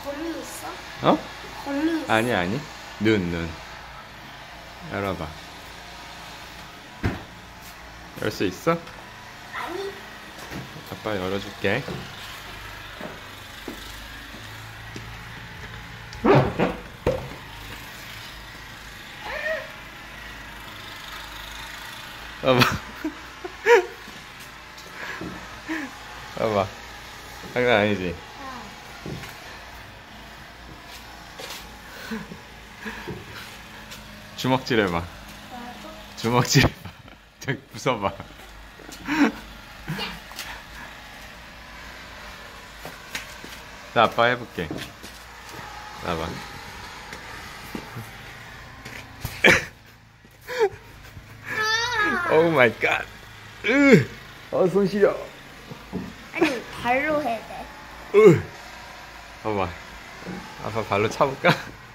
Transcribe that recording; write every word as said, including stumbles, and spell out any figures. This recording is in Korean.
거미 있어? 어? 거미 있어? 아니 아니. 눈 눈. 열어봐. 열 수 있어? 아니. 아빠 열어줄게. 봐봐. 봐봐. 장난 아니지? 주먹질 해봐. 주먹질 해봐. 저기 부숴봐. 나 아빠 해볼게. 나봐. 오 마이 갓. 으. 어, 손 시려. 아니 발로 해야 돼. 으. 봐봐. 아빠 발로 차볼까?